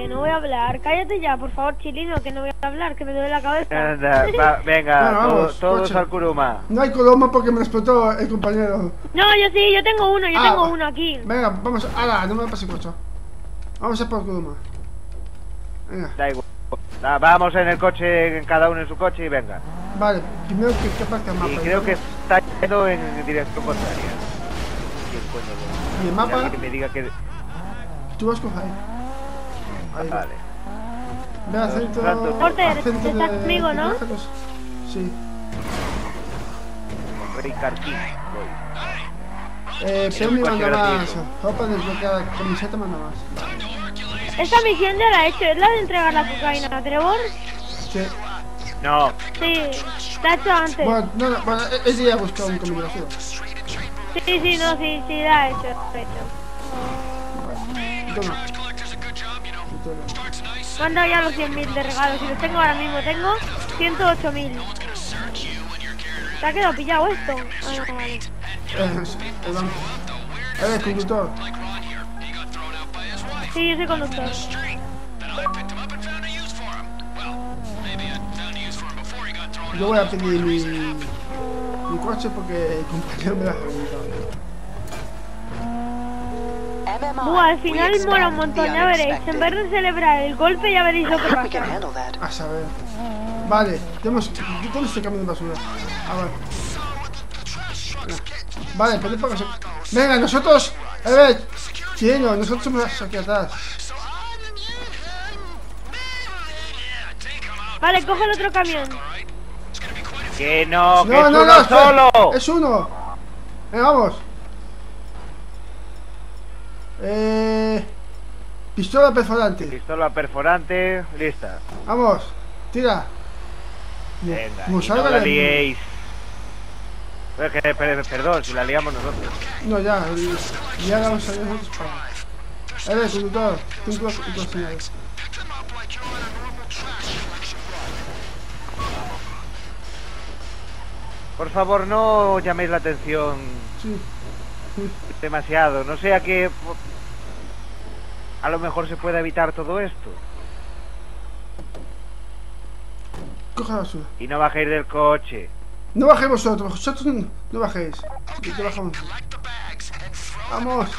no voy a hablar. Cállate ya, por favor, Chilino, que no voy a hablar, que me duele la cabeza. Anda, venga, Bueno, vamos, todos coche. al Kuruma. No hay Kuruma porque me lo explotó el compañero. No, yo sí, yo tengo uno, yo tengo uno aquí. Venga, vamos. ¡Hala! No me pase coche. Vamos a por Kuruma. Venga. Da igual. Vamos en el coche, cada uno en su coche y venga. Vale, primero que parte el mapa. Y creo que está yendo en dirección contraria. ¿Y el mapa? Alguien que me diga que... Tú vas con ahí. Ahí. Vale. Ve al centro. Porter, al centro estás de conmigo, ¿no? pájaros. Sí. Ricarquín, voy. Premio coche manda más. gratuito. Ropa desbloqueada, camiseta manda más. Esta misión ya la he hecho, ¿es la de entregar la cocaína a Trevor? Sí. No, Sí, la he hecho antes. Bueno, no, bueno, ese ya ha buscado un combinación. Sí, no, sí, la he hecho, la he hecho. Toma. Manda ya los 100.000 de regalos, y los tengo ahora mismo, tengo 108.000. ¿Te ha quedado pillado esto? Ah, no, vale. Perdón. Eres conductor. Sí, yo soy conductor. Yo voy a pedir mi coche porque el compañero me lo ha preguntado. Buah, al final mola un montón, ya veréis. En vez de celebrar el golpe, ya veréis lo que pasa. A saber. Vale, tenemos. Yo tengo este camión de basura. A ver. Vale, podéis pagar. Venga, nosotros. A ver, chino, nosotros somos aquí atrás. Vale, coge el otro camión. que no, que No, es no, uno no, espera, solo. es uno. Venga, vamos. Pistola perforante. Pistola perforante, lista. Vamos, tira. Venga, Como y salga no la de- liéis. Perdón, si la liamos nosotros. No, ya vamos a ver nosotros para. A ver, conductor, ten cuidado con los señales. Por favor, no llaméis la atención Sí. demasiado. No sea que a lo mejor se pueda evitar todo esto. Coge la basura. Y no bajéis del coche. No bajéis vosotros no bajéis. Que bajamos. Vamos.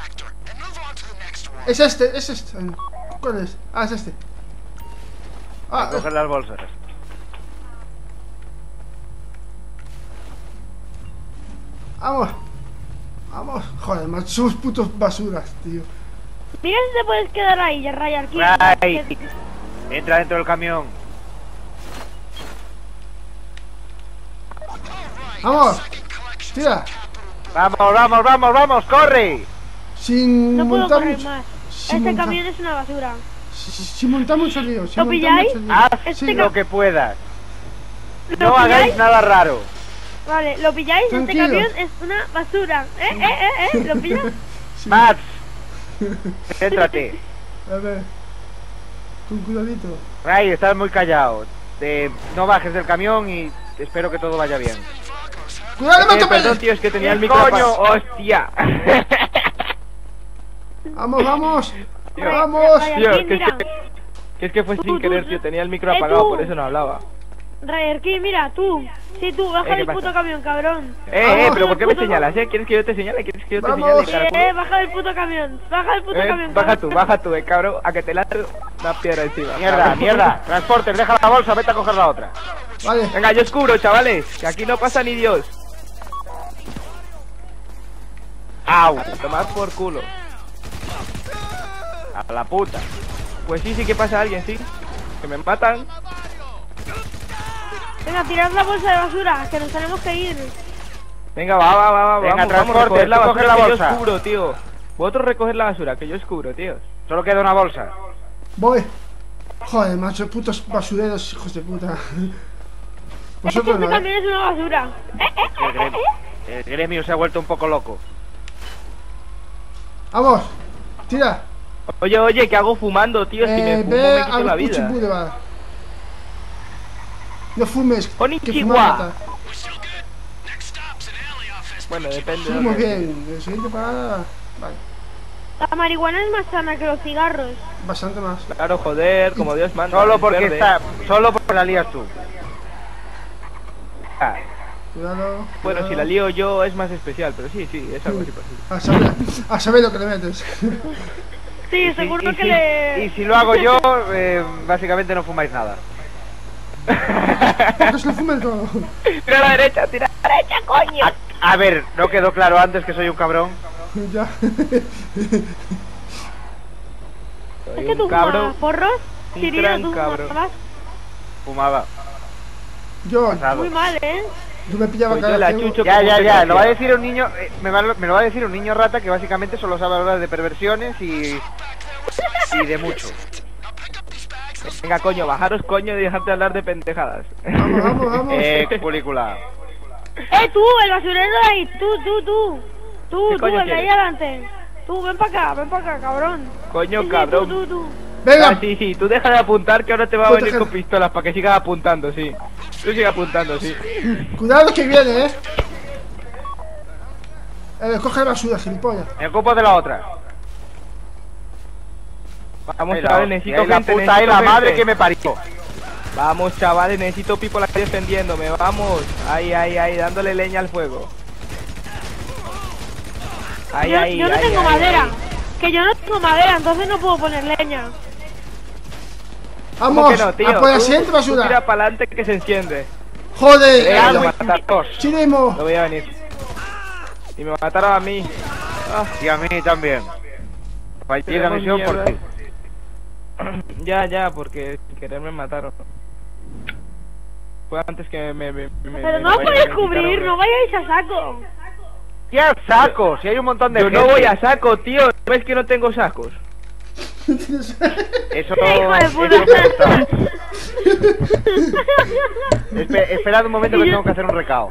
Es este. ¿Cuál es? Ah, es este. A coger las bolsas. Vamos. Vamos. Joder, macho, somos putos basuras, tío. Mira si te puedes quedar ahí, ya rayar. Right. Entra dentro del camión. Vamos. Tira. Vamos, corre. Sin No puedo montar correr mucho. más. sin Este montar- camión es una basura. sin montar mucho lío. sin ¿Lo montar pilláis? mucho lío. Haz Este lo que puedas. ¿Lo No hagáis pilláis? nada raro. Vale, ¿lo pilláis? Tranquilo. Este camión es una basura. ¿Lo pillas? Sí. Max, céntrate. A ver. Con cuidadito. Ray, estás muy callado. No bajes del camión y espero que todo vaya bien. ¡Cuidado, no te Perdón, pegues! tío, es que tenía el ¿Qué micro coño? apagado. ¡Hostia! Vamos. Tío, Vamos. Ryan Tío, King, que mira. es que fue Tú, sin tú, querer, tú. tío. Tenía el micro tú. apagado, por eso no hablaba. Ryan King, mira, tú. Sí, tú, baja ¿qué del pasa? puto camión, cabrón. Vamos. Pero ¿por qué me Puto señalas, ¿Quieres que yo te señale? ¿Quieres que yo te Vamos. señale, caraculo? Baja del puto camión. Baja del puto camión. Baja cabrón. tú, cabrón, a que te lanzo una piedra encima. Mierda, cabrón. mierda. Transporter, deja la bolsa, vete a coger la otra. Vale. Venga, yo os cubro, chavales, que aquí no pasa ni Dios. Au. Tomad por culo. A la puta. Pues sí que pasa alguien, sí. Que me matan. Venga, tirad la bolsa de basura, que nos tenemos que ir. Venga, va, Venga, vamos, transporte, recoger la tú basura, coge la que yo bolsa. os cubro, tío. Vosotros recoger la basura, que yo os cubro, tíos. Solo queda una bolsa. Voy. Joder, macho, putos basureros, hijos de puta. Vosotros Este no, camión es una basura. El gremio se ha vuelto un poco loco. Vamos. Tira. Oye, ¿qué hago fumando, tío? Si me fumo Ve me quito la al vida. Puchi Boulevard. No fumes. que Konnichiwa. fumar mata. Bueno, depende Sí, de muy dónde. bien. El siguiente parada. Vale. La marihuana es más sana que los cigarros. Bastante más. Claro, joder, como Dios manda. Solo es porque verde. solo porque la lías tú. Ah, Cuidado. Bueno, cuidado. si la lío yo es más especial, pero sí, es algo así posible. A saber lo que le metes. Sí, seguro que le... y si lo hago yo, básicamente no fumáis nada. Porque se lo fumen todo. Tira a la derecha, tira a la derecha, coño. A ver, ¿no quedó claro antes que soy un cabrón? Ya. Es que tú fumas porros, un Cirilo, gran tú cabrón. fumabas Fumaba. Yo Pasado. muy mal, ¿eh? me pillaba Pues cada yo la vez. chucho. Ya, lo va a decir un niño, me lo va a decir un niño rata que básicamente solo sabe hablar de perversiones y de mucho. Venga, coño, bajaros, coño, y dejarte de hablar de pendejadas. Vamos. Película. Tú, el basurero de ahí, tú, ¿Qué coño el de ahí quieres? adelante. Tú, ven para acá, cabrón. Coño, Sí, cabrón. Tú. Venga. Ah, sí, tú deja de apuntar que ahora te va a Ponte venir gel. con pistolas para que sigas apuntando, sí. Tú sigas apuntando, sí. Cuidado que viene, coge la basura, gilipollas. Me ocupo de la otra. Vamos, Ahí chavales, la, necesito ahí la gente, puta, necesito ahí la madre gente. que me parió. Vamos, chavales, necesito people aquí defendiéndome, vamos. Ahí, dándole leña al fuego. Ahí, Yo no tengo madera. Que yo no tengo madera, entonces no puedo poner leña. ¿Cómo Vamos, que no, tío? a por la Tú- siguiente tú tira basura. para adelante que se enciende. Joder, Venga, Venga, lo muy matar dos. Chirimo. Lo voy a venir. Y me mataron a mí. Ah, Y a mí también. Fallé la Tenemos misión por mierda. ti. ya, porque sin querer me mataron. Fue antes que me Pero no me puedes quitaron, cubrir, me- no vayáis a saco. ¿Qué saco? Si hay un montón de Yo no gente. voy a saco, tío. ¿Ves que no tengo sacos? Eso Hijo de puta. eso me gusta. Esperad un momento que tengo que hacer un recao.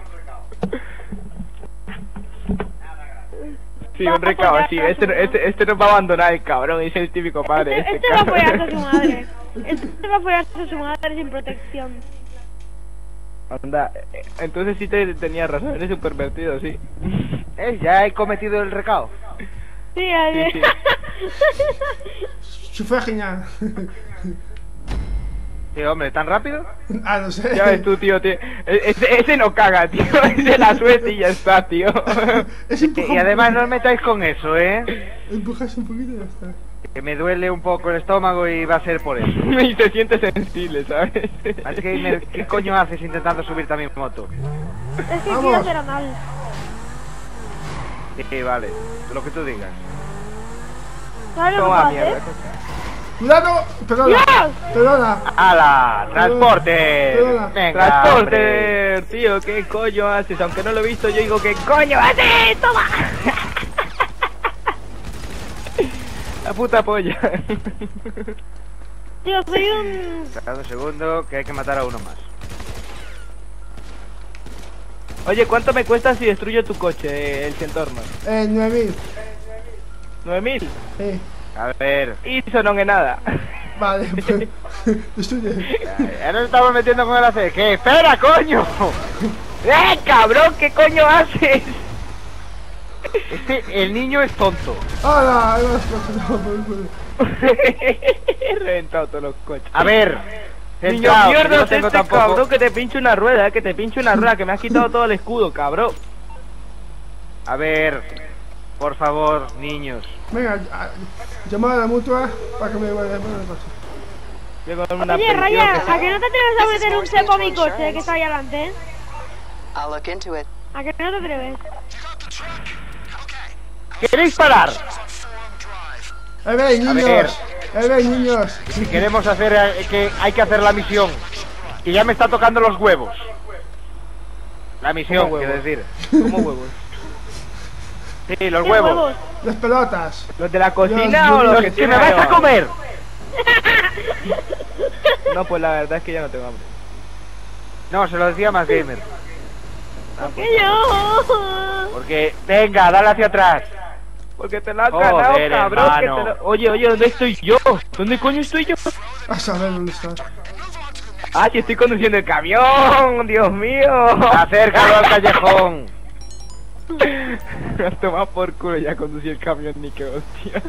Sí, un recado, sí. Este nos va a abandonar el cabrón. Es el típico padre. Este va a follarse a su madre. Este va a follarse a su madre sin protección. Anda, entonces sí tenías razón. Eres un pervertido, sí. Ya he cometido el recao. Sí, Sí. Se fue genial. Sí, hombre, ¿tan rápido? No sé. Ya ves tú, tío. Ese no caga, tío. Ese la suerte y ya está, tío. Es empujón. Y además no os metáis con eso, ¿eh? Empujas un poquito y ya está. Que me duele un poco el estómago y va a ser por eso. Y se siente sensible, ¿sabes? Así que, ¿qué coño haces intentando subirte a mi moto? Es que quiero Vamos. hacer anal. Sí, vale, lo que tú digas. ¿Sabes lo que Toma puedo mierda. hacer? Cuidado. Perdona. ¡Dios! Perdona. ¡Hala! ¡Transporte! Perdona. Venga, Transporter, tío, ¿qué coño haces? Aunque no lo he visto, yo digo, ¿qué coño haces? ¡Toma! La puta polla. Tío, soy un... Esperad un segundo, que hay que matar a uno más. Oye, ¿cuánto me cuesta si destruyo tu coche, el Centorno? 9000. 9000. A ver, Y eso no es nada. Vale, pues. Destruye. ya nos estamos metiendo con el AC. ¿Qué? ¡Espera, coño! Cabrón! ¿Qué coño haces? El niño es tonto. ¡Hala! Ahí vas, no, por He reventado todos los coches. A ver, Niño centraos, que yo mierda, no tengo este tampoco... cabrón que te pinche una rueda, que te pinche una rueda, que me has quitado todo el escudo, cabrón. A ver, por favor, niños. Venga, llama a la mutua para que me vaya a poner el coche. Voy con una Oye, pensión Raya, que ¿a que no te atreves a meter un cepo a mi coche que está ahí adelante, eh? I'll look into it. ¿A que no te atreves? ¿Queréis parar? Veis, A ver. niños. Veis, niños. Si queremos hacer, que hay que hacer la misión. Que ya me está tocando los huevos. La misión, ¿Cómo quiero huevos? decir. como huevos. Sí, los ¿Qué huevos. Las pelotas. ¿Los de la cocina Dios, o los Dios, que ¡Que tiene me vais a comer! No, pues la verdad es que ya no tengo hambre. No, se lo decía más gamer. ¿Qué yo? Porque, venga, dale hacia atrás. Porque te lo has Joder, ganado, cabrón. Que hermano. te lo... Oye, ¿dónde estoy yo? ¿Dónde coño estoy yo? A saber dónde estás. Ah, sí, estoy conduciendo el camión, Dios mío. Acércalo al callejón. Toma por culo, ya conducí el camión, ni que hostia.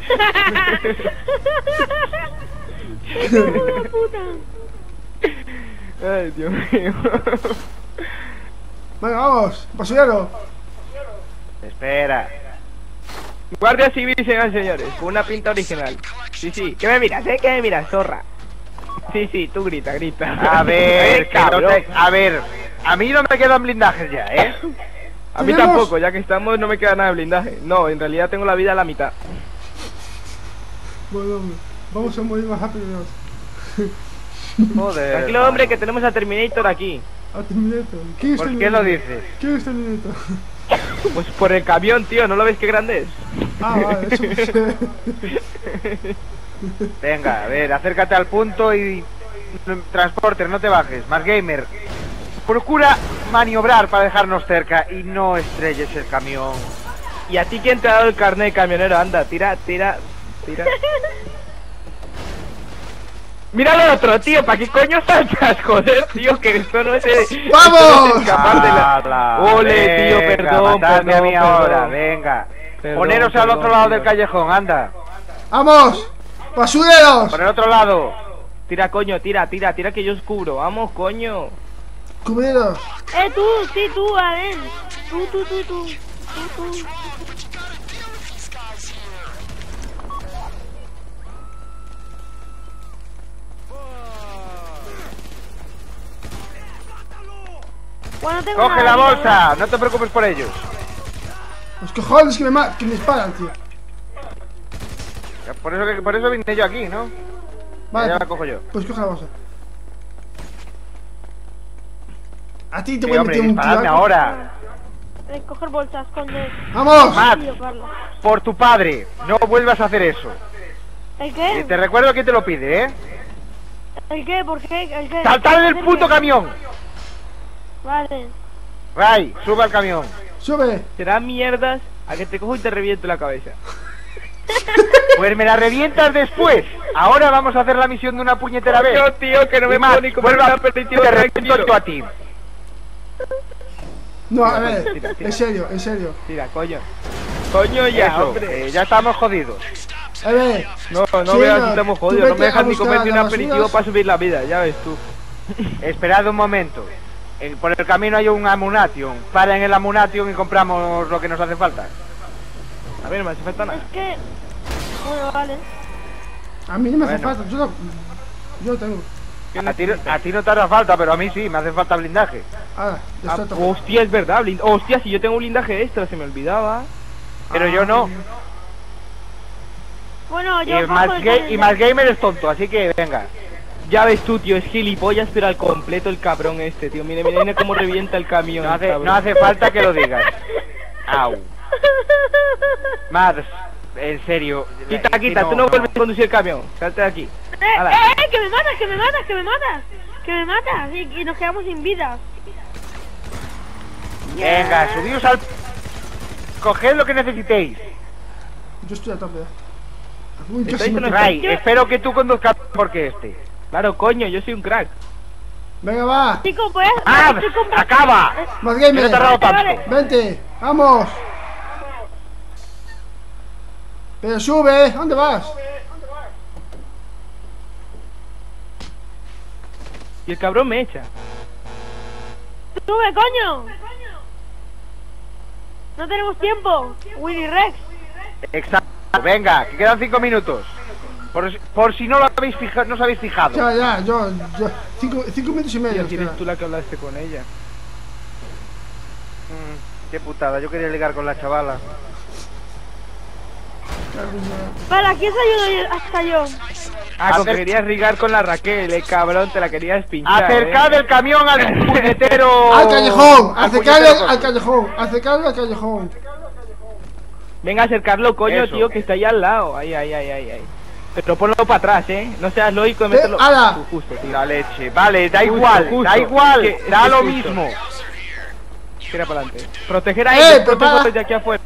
¡Hijo puta! Ay, Dios mío. Venga, vamos, basurero. Espera. Guardia Civil, señoras y señores, con una pinta original. Sí, sí, ¿qué me miras, ¿Qué me miras, zorra? Sí, sí, tú grita, grita. A ver, que no cabrón. a ver, a mí no me quedan blindajes ya, ¿eh? A mí ¿Tenemos? tampoco, ya que estamos no me queda nada de blindaje. No, en realidad tengo la vida a la mitad. Bueno, hombre, vamos a morir más rápido. Joder. Tranquilo, hombre, que tenemos a Terminator aquí. A Terminator. ¿Quién es ¿Por qué Terminator? lo dices? ¿Quién es Terminator? Pues por el camión, tío, ¿no lo ves qué grande es? Ah, vale, eso no sé. Venga, a ver, acércate al punto y... Transporter, no te bajes. Más gamer. Procura maniobrar para dejarnos cerca y no estrelles el camión. ¿Y a ti quién te ha dado el carnet de camionero? Anda, tira, tira, tira. Mira lo otro, tío, ¿para qué coño saltas? Joder, tío, que esto no es... ¡Vamos! esto no es escapar de la... Ala, Ole, tío, venga, perdón, matadme a mí perdón, ahora, perdón. venga. Perdón, Poneros al perdón, otro lado tío. del callejón, anda. ¡Vamos! ¡Basureros! Por el otro lado. Tira, coño, tira, tira, tira que yo os cubro. Vamos, coño. ¡Cubridos! Tú, sí, tú, a ver. Tú. Bueno, tengo Coge una la vida, bolsa, no te preocupes por ellos. Los cojones que me disparan, tío. Por eso vine yo aquí, ¿no? Vale, Ya la cojo yo. pues coge la bolsa. A ti te Sí, voy a hombre, meter un disparadme tiro. ahora. Coger bolsas con el... ¡Vamos! Matt, Tío, Carlos. por tu padre, no vuelvas a hacer eso. ¿El Y qué? te recuerdo que te lo pide, ¿eh? ¿El qué? ¿Por qué? ¿El qué? ¡Saltar en el ¿El puto qué? camión! Vale. Ray, sube al camión. ¡Sube! Será mierdas a que te cojo y te reviento la cabeza. Pues me la revientas después. Ahora vamos a hacer la misión de una puñetera vez. Yo, tío, que no me Y Matt, puedo ni comer vuelve un a- aperitivo te reviento tranquilo. yo a ti. No, a Tira, ver, tira, tira. en serio, en serio. Tira, coño. Coño ya, Eso, hombre. ya estamos jodidos. A ver, No Sí, veas no, si estamos tú jodidos. No vete me dejas a ni buscar comer ni un las aperitivo basuras. para subir la vida, ya ves tú. Esperad un momento. Por el camino hay un Amunation. Para en el Amunation y compramos lo que nos hace falta. A ver, no me hace falta nada. Es que... Bueno, vale. a mí no me hace Bueno. falta, yo lo tengo. A ti no te hará falta, pero a mí sí, me hace falta blindaje. Ahora, ya Ah, está todo. hostia, es verdad. Hostia, si yo tengo un blindaje extra, se me olvidaba. Pero yo no. Bueno, Y yo más, cojo el y más gamer es tonto, así que venga. Ya ves tú, tío, es gilipollas, pero al completo el cabrón este, tío. Mire, mire cómo revienta el camión. cabrón. No hace falta que lo digas. Au. Mads, en serio. Quita, es que quita, tú no vuelves a conducir el camión. Salte de aquí. Hala. que me matas, que me matas, que me matas. Que me matas. Y nos quedamos sin vida. Venga, subíos al... Coged lo que necesitéis. Yo estoy a tope. Uy, Estoy casi me con el toca. Ray, espero que tú conduzcas porque este. Claro, coño, yo soy un crack. Venga, va. Chicos, pues... ¡Ah! estoy comprando- ¡Acaba! Más Que no te ha gamer. dado tanto. Vale. Vente, vamos. Pero sube, ¿dónde vas? Y el cabrón me echa. ¡Sube, coño! No tenemos tiempo. Willy Rex. Exacto. Venga, que quedan 5 minutos. Por si no lo habéis fijado, no os habéis fijado. Ya, yo. 5 minutos y medio. Tío, si eres espera. tú la que hablaste con ella. Qué putada, yo quería ligar con la chavala. Vale, ¿a quién se ayudó hasta yo? Ah, con que Acer- querías rigar con la Raquel, cabrón, te la querías pinchar. Acercad el camión al puñetero. ¡Al callejón! al ¡Acercarlo puñetero al coche. callejón! ¡Acercarlo al callejón! Venga, acercarlo, coño, Eso. tío, que está ahí al lado. Ahí. Pero ponlo para atrás, ¿no? seas lógico y mételo... ¡Hala! Justo, tío. La leche. Vale, da Justo, igual, justo. da igual, Es que da es lo justo. mismo. Tira para adelante. Proteger a ellos, prepara. desde aquí afuera.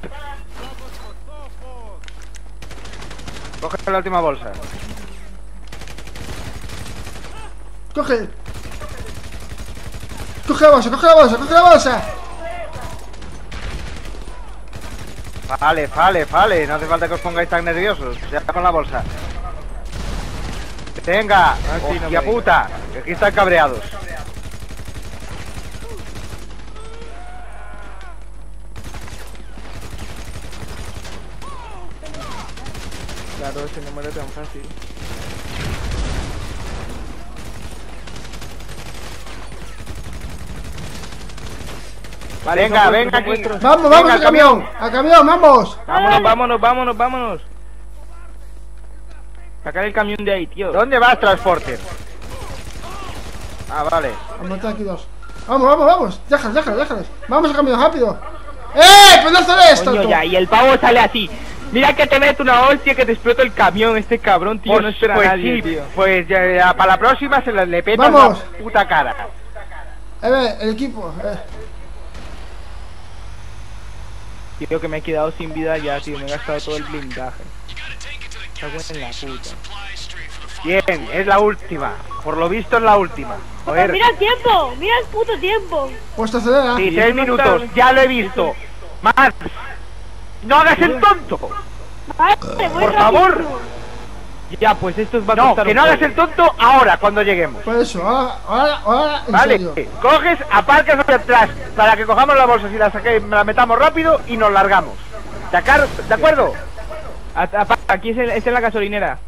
Coge la última bolsa. ¡Coge! ¡Coge la bolsa, coge la bolsa, coge la bolsa! Vale, no hace falta que os pongáis tan nerviosos, ya con la bolsa. Venga, sí, no hostia me puta, que aquí están cabreados. Claro, ese no muere tan fácil. Vale, Venga, son venga vuestros, aquí. son vuestros. Vamos, Venga, vamos al al camión. Al camión, vamos. Vámonos. Sacar el camión de ahí, tío. ¿Dónde vas, Transporter? Ah, vale. Vamos a matar aquí dos. Vamos. Déjalos. Vamos al camión, rápido. Pues no hacer esto, Coño, tú. ya, y el pavo sale así. Mira que te mete una hostia que te explota el camión, este cabrón, tío, no espera a nadie, sí, tío. pues ya, para la próxima se le petas Vamos. la puta cara. El equipo. Tío, que me he quedado sin vida ya, tío, me he gastado todo el blindaje. Cago en la puta. Bien, es la última. Por lo visto es la última. Joder. Mira el tiempo, mira el puto tiempo. Pues te acelera. Sí, Sí, 3 eso no minutos, está- ya lo he visto. Más. No hagas el tonto. Vale, voy Por favor. rapidísimo. Ya, pues esto os va a No, costar que un no hagas poco. el tonto ahora, cuando lleguemos. Por eso, ahora, en Vale, serio. coges, aparcas hacia atrás para que cojamos la bolsa y la metamos rápido y nos largamos. ¿De acuerdo? Aquí es en la gasolinera.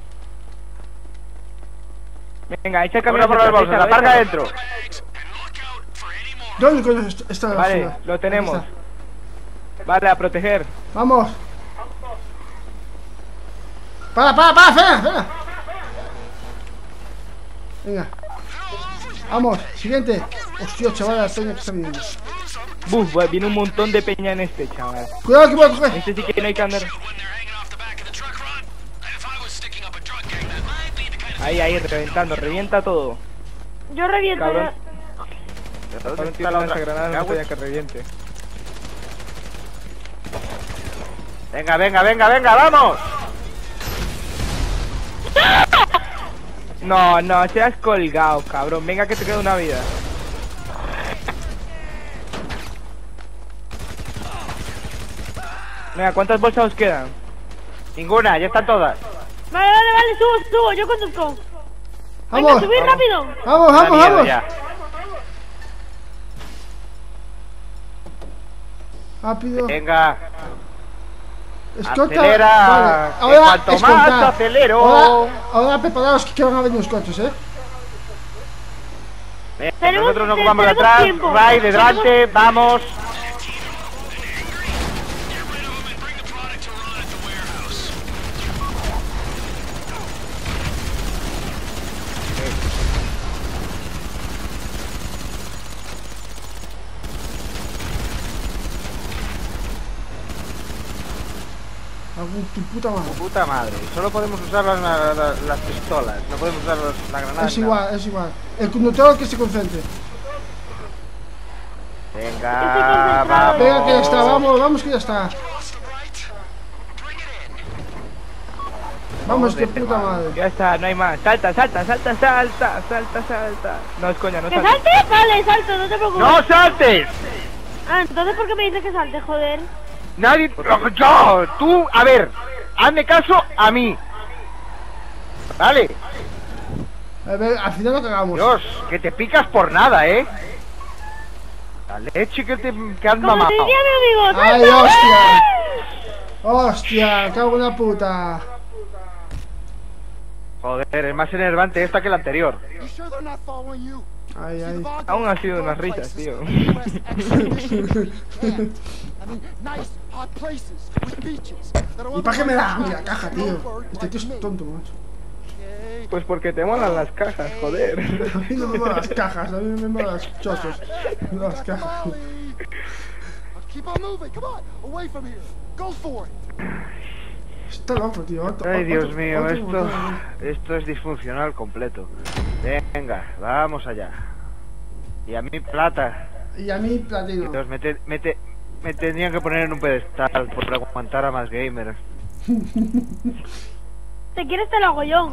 Venga, echa el camión Vámonos por las bolsas, échalo, aparca échalo. dentro. ¿Dónde coño está la Vale, basura? lo tenemos. Aquí está. Vale, a proteger. Vamos. Para, frena. Venga. Vamos, siguiente. Hostia, chaval, la peña que está viniendo. Buf, viene un montón de peña en este, chaval. Cuidado que voy a coger. Este sí que no hay que andar. Ahí, reventando, revienta todo. Yo reviento. Cabrón. ¿Dónde Cabrón, está tío, la esa otra? granada no Cago en- podía que reviente. Venga, vamos. No, seas colgado, cabrón. Venga que te queda una vida. Venga, ¿cuántas bolsas os quedan? Ninguna, ya están todas. Vale, subo, yo conduzco. Venga, Vamos. subid rápido. Vamos. Una mierda ya. Rápido. Venga, Escolta. acelera, que cuanto más escolta. acelero. Ahora preparaos que van a venir unos cuantos, Venga, Tenemos- nosotros nos vamos de tenemos atrás, tiempo. Ray de delante, vamos. Algún tu puta madre. Puta madre, solo podemos usar las pistolas, no podemos usar la granada. Es igual. El conductor que se concentre. Venga, Estoy concentrado. Venga que ya está, vamos que ya está. Vamos, que Joder, puta madre. madre. Ya está, no hay más. Salta. No, es coña, no ¿Que salta. salte? Vale, salto, no te preocupes. ¡No saltes! Ah, entonces ¿por qué me dices que salte, joder? Nadie... ¡Yo! Tú, a ver, hazme caso a mí. Vale, A ver, al final lo cagamos. Dios, que te picas por nada, ¿eh? La leche que has Como mamado. te diría mi amigo, ¡Ay, ¡salta! hostia! ¡Hostia! ¡Cago en la puta! Joder, es más enervante esta que la anterior. Ay, ay. Aún ha sido unas risas, tío. ¿Y para qué me da la caja, tío? Este tío es tonto, macho. Pues porque te molan las cajas, joder. A mí no me molan las cajas, a mí me molan los chosos. No las cajas. Está loco, tío. Ay, Dios mío, otro esto botón. es disfuncional completo. Venga, vamos allá. Y a mí plata. Y a mí platino. Dios, me tendrían que poner en un pedestal por aguantar a más gamers. ¿Te quieres te lo hago yo?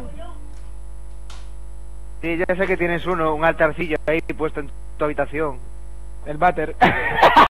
Sí, ya sé que tienes un altarcillo ahí puesto en tu habitación. El váter.